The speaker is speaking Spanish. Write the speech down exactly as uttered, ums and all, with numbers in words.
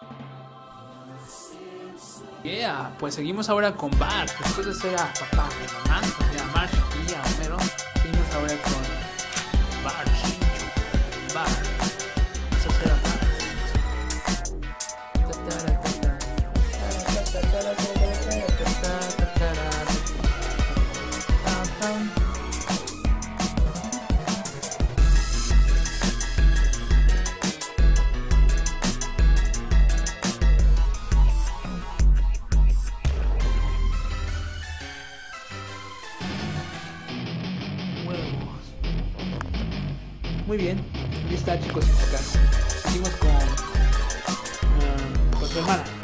Yeah, pues seguimos ahora con Bart. Después de ser a papá de mamá, o sea, Marge y a Homero, seguimos ahora con Bart Simpson. Bart. Vamos a hacer a Bart. Muy bien, ahí está, chicos y chicas. Seguimos con, uh, con su hermana.